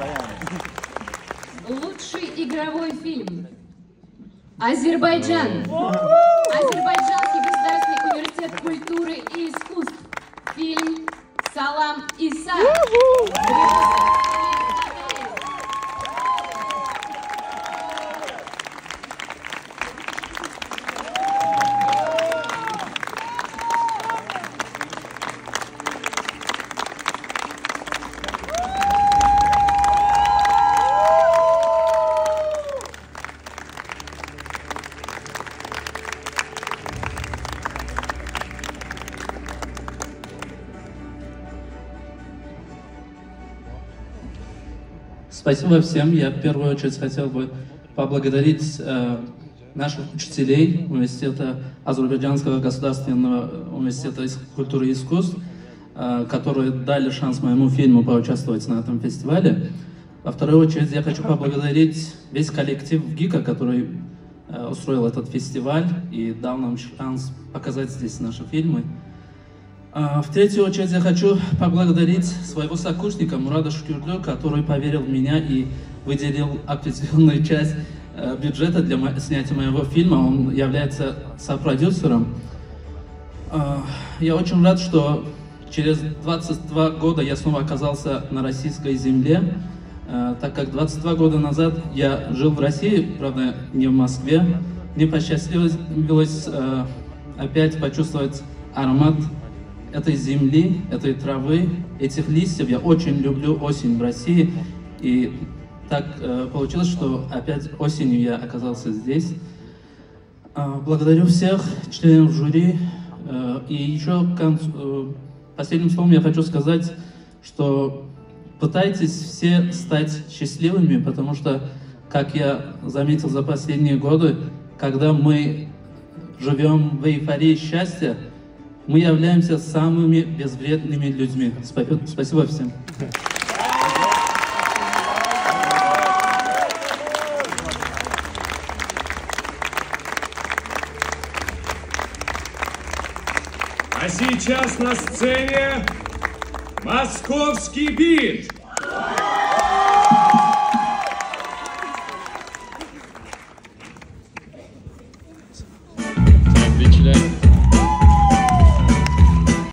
Лучший игровой фильм. Азербайджан. Азербайджанский государственный университет культуры и искусств. Фильм «Салам Иса». Спасибо всем. Я в первую очередь хотел бы поблагодарить наших учителей университета, Азербайджанского государственного университета культуры и искусств, которые дали шанс моему фильму поучаствовать на этом фестивале. Во вторую очередь я хочу поблагодарить весь коллектив ГИКа, который устроил этот фестиваль и дал нам шанс показать здесь наши фильмы. В третью очередь я хочу поблагодарить своего сокурсника Мурада Шукюрду, который поверил в меня и выделил определенную часть бюджета для снятия моего фильма. Он является сопродюсером. Я очень рад, что через 22 года я снова оказался на российской земле, так как 22 года назад я жил в России, правда, не в Москве. Мне посчастливилось опять почувствовать аромат этой земли, этой травы, этих листьев. Я очень люблю осень в России. И так получилось, что опять осенью я оказался здесь. Благодарю всех членов жюри. И еще последним словом я хочу сказать, что пытайтесь все стать счастливыми, потому что, как я заметил за последние годы, когда мы живем в эйфории счастья, мы являемся самыми безвредными людьми. Спасибо всем. А сейчас на сцене «Московский бит».